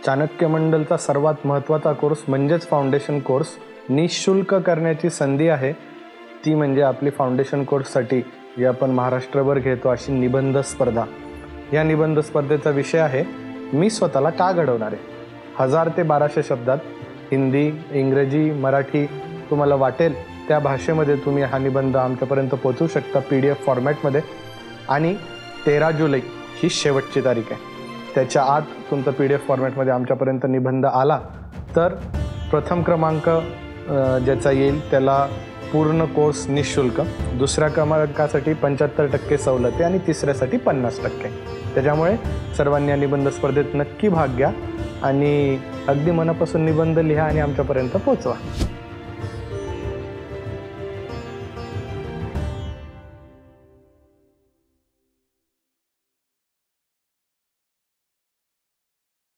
चाणक्य मंडलचा सर्वात महत्त्वाचा कोर्स म्हणजेच फाउंडेशन कोर्स निःशुल्क करण्याची संधी आहे, ती म्हणजे आपली फाउंडेशन कोर्ससाठी जी आपण महाराष्ट्रभर घेतो अशी निबंध स्पर्धा. या निबंध स्पर्धेचा विषय आहे मी स्वतःला का घडवणार आहे. 1000 ते 1200 शब्दात हिंदी, इंग्रजी, मराठी तुम्हाला वाटेल त्या भाषेमध्ये तुम्ही हा निबंध आमच्यापर्यंत पोहोचवू शकता PDF फॉर्मॅटमध्ये. आणि 13 जुलै ही शेवटची तारीख आहे. त्याच्या आत तुमचा PDF फॉर्मॅटमध्ये आमच्यापर्यंत निबंध आला तर प्रथम क्रमांक ज्याचा येईल त्याला पूर्ण कोर्स निःशुल्क, दुसऱ्या क्रमांकासाठी 75% सवलती आणि तिसऱ्यासाठी 50%. त्याच्यामुळे सर्वांनी या निबंध स्पर्धेत नक्की भाग घ्या आणि अगदी मनापासून निबंध लिहा आणि आमच्यापर्यंत पोहोचवा.